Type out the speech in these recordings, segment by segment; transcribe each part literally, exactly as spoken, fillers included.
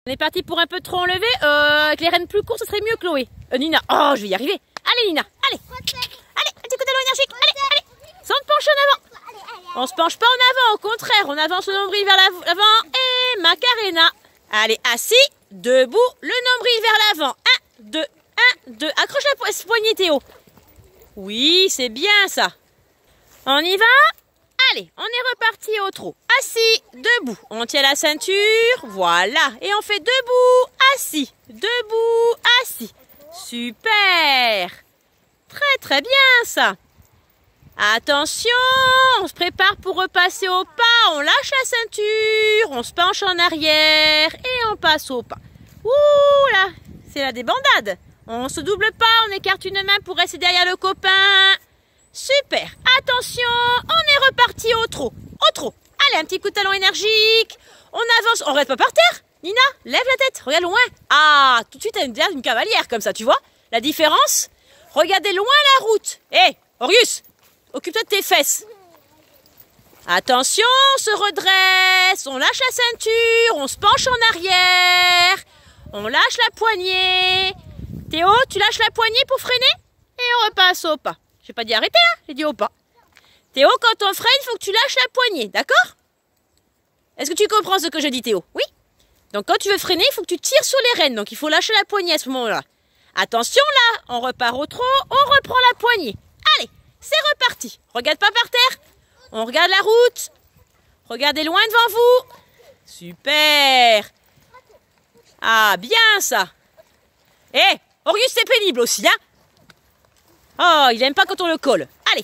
On est parti pour un peu trop enlever. Euh, avec les rênes plus courtes, ce serait mieux, Chloé. Euh, Nina. Oh, je vais y arriver. Allez, Nina. Allez. Allez, un petit coup d'allon énergique. Allez, allez. Sans te pencher en avant. On se penche pas en avant, au contraire. On avance le nombril vers l'avant. Et Macarena. Allez, assis, debout, le nombril vers l'avant. Un, deux, un, deux. Accroche la po poignée, Théo. Oui, c'est bien ça. On y va? Allez, on est reparti au trot. Assis, debout. On tient la ceinture, voilà. Et on fait debout, assis, debout, assis. Super. Très très bien ça. Attention, on se prépare pour repasser au pas. On lâche la ceinture, on se penche en arrière et on passe au pas. Ouh là, c'est la débandade. On se double pas, on écarte une main pour rester derrière le copain. Super, attention, on est reparti au trot, au trot. Allez, un petit coup de talon énergique. On avance, on reste pas par terre. Nina, lève la tête, regarde loin. Ah, tout de suite, elle a une cavalière comme ça, tu vois la différence? Regardez loin la route. Hé, hey, Orius, occupe-toi de tes fesses. Attention, on se redresse, on lâche la ceinture, on se penche en arrière. On lâche la poignée. Théo, tu lâches la poignée pour freiner et on repasse au pas. J'ai pas dit arrêter, hein, j'ai dit au pas. Théo, quand on freine, il faut que tu lâches la poignée, d'accord? Est-ce que tu comprends ce que je dis, Théo? Oui? Donc quand tu veux freiner, il faut que tu tires sur les rênes, donc il faut lâcher la poignée à ce moment-là. Attention là, on repart au trot, on reprend la poignée. Allez, c'est reparti. Regarde pas par terre, on regarde la route. Regardez loin devant vous. Super. Ah, bien ça. Hé, hey, Orius, c'est pénible aussi, hein? Oh, il aime pas quand on le colle. Allez.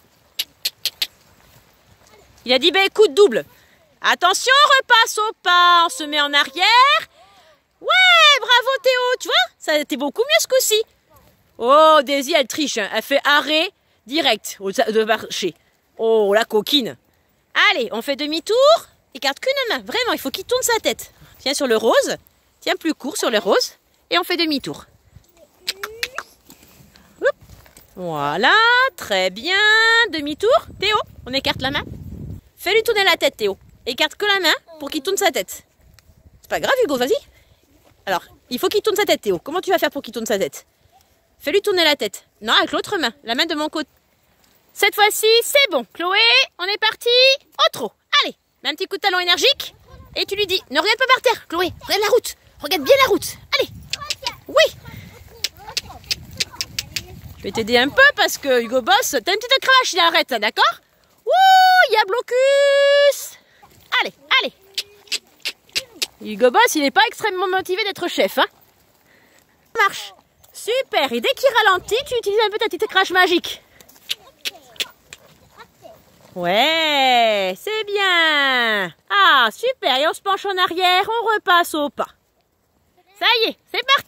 Il a dit, ben écoute, double. Attention, on repasse au pas. On se met en arrière. Ouais, bravo Théo, tu vois? Ça a été beaucoup mieux ce coup-ci. Oh, Daisy, elle triche. Hein. Elle fait arrêt direct de marcher. Oh, la coquine. Allez, on fait demi-tour. Écarte qu'une main. Vraiment, il faut qu'il tourne sa tête. Tiens sur le rose. Tiens plus court sur le rose. Et on fait demi-tour. Voilà, très bien. Demi-tour. Théo, on écarte la main. Fais-lui tourner la tête, Théo. Écarte que la main pour qu'il tourne sa tête. C'est pas grave, Hugo, vas-y. Alors, il faut qu'il tourne sa tête, Théo. Comment tu vas faire pour qu'il tourne sa tête? Fais-lui tourner la tête. Non, avec l'autre main. La main de mon côté. Cette fois-ci, c'est bon. Chloé, on est parti au trot. Allez, mets un petit coup de talon énergique. Et tu lui dis, ne regarde pas par terre, Chloé. Regarde la route. Regarde bien la route. Allez. Oui. Je vais t'aider un peu parce que Hugo Boss, t'as une petite cravache, il arrête, d'accord? Ouh, il y a blocus. Allez, allez. Hugo Boss, il n'est pas extrêmement motivé d'être chef, hein? Ça marche. Super, et dès qu'il ralentit, tu utilises un peu ta petite crache magique. Ouais, c'est bien. Ah, super, et on se penche en arrière, on repasse au pas. Ça y est, c'est parti.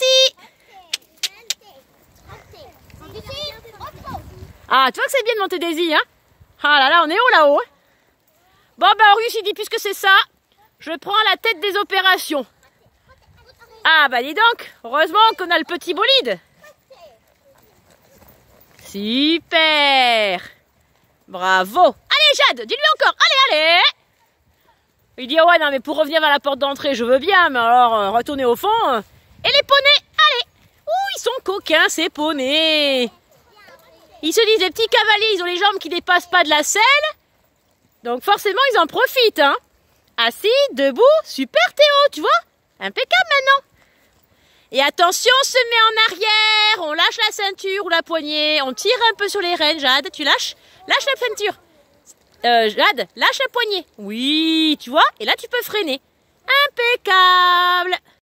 Ah, tu vois que c'est bien de monter Daisy, hein? Ah là là, on est haut là-haut. Hein? Bon, bah, Orius, il dit, puisque c'est ça, je prends la tête des opérations. Ah, bah, dis donc, heureusement qu'on a le petit bolide. Super. Bravo. Allez, Jade, dis-lui encore. Allez, allez. Il dit, oh ouais, non, mais pour revenir vers la porte d'entrée, je veux bien, mais alors, euh, retourner au fond. Euh, et les poneys, allez. Ouh, ils sont coquins, ces poneys. Ils se disent, les petits cavaliers, ils ont les jambes qui dépassent pas de la selle. Donc forcément, ils en profitent. Hein. Assis, debout, super Théo, tu vois? Impeccable maintenant. Et attention, on se met en arrière. On lâche la ceinture ou la poignée. On tire un peu sur les rênes. Jade, tu lâches? Lâche la ceinture. Euh, Jade, lâche la poignée. Oui, tu vois? Et là, tu peux freiner. Impeccable.